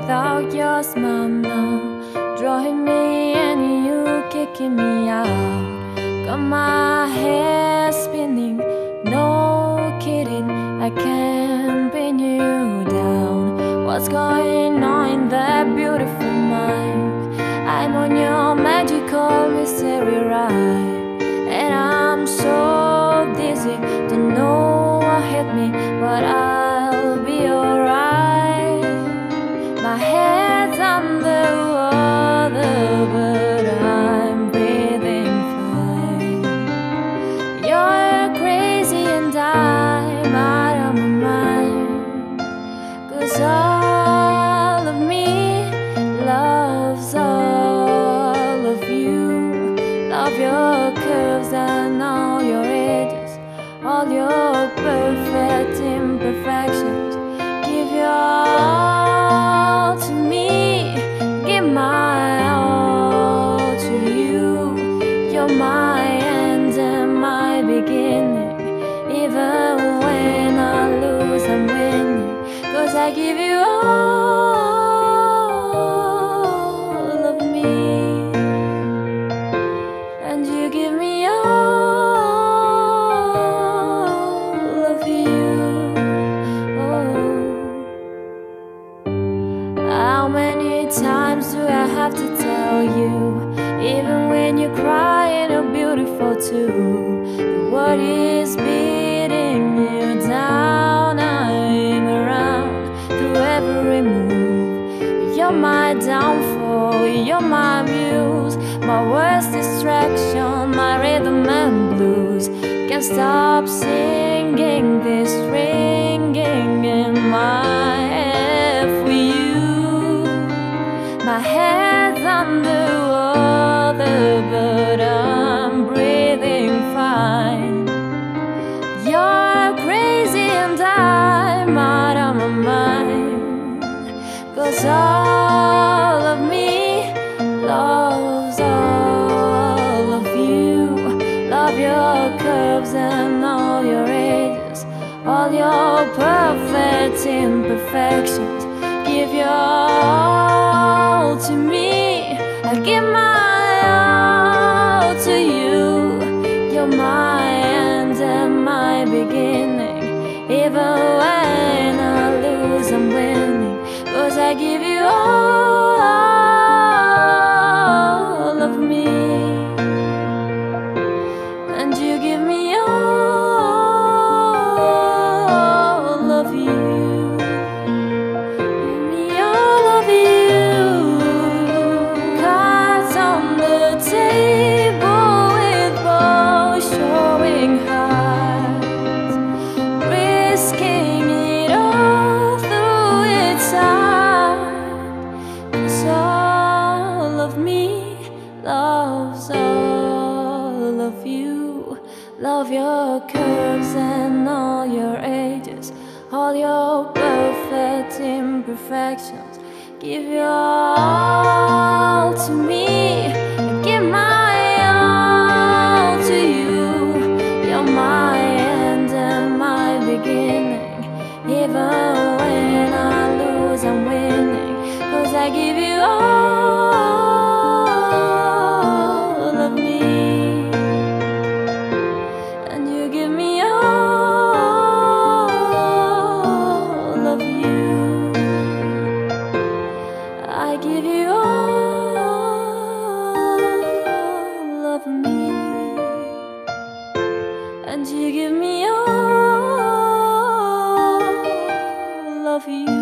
without your smile now, drawing me and you kicking me out. Got my head spinning, no kidding, I can't pin you down. What's going on in that beautiful mind? I'm on your magical mystery ride, and I'm so dizzy, don't know what hit me, but I'll be alright. My head's underwater, but I'm breathing fine. You're crazy and I'm out of my mind, 'cause all of me loves all of you. Love your curves and all your edges, all your perfect imperfections. Give your all to me, give my all to you. You're my end and my beginning. Even when I lose, I'm winning, 'cause I give you all of me, and you give me all of you. Oh. How many times do I have to tell you? Even when you're crying, you're beautiful too. The world is beating you down. I'm around through every move. You're my downfall, you're my muse, my worst distraction, my rhythm and blues. Can't stop singing this ringing in my head for you. My head's underwater, but I'm breathing fine. You're crazy and I'm out of my mind, 'cause all of me loves all of you. Love your curves and all your edges, all your perfect imperfections. Give your all to me, I give my all to you. You're my end and my beginning. Even when I lose, I'm winning, 'cause I give you all of me, and you give me all of you. Give me all of you. Cards on the table with both showing hearts, risking it all through its heart. 'Cause all of me loves all of you. Love your curves and all your edges, all your perfect imperfections. Give your all to me, and give my all to you. You're my end and my beginning. Even when I lose, I'm winning, 'cause I give you all of me, and you give me all of you. I give you all of me, and you give me all of you.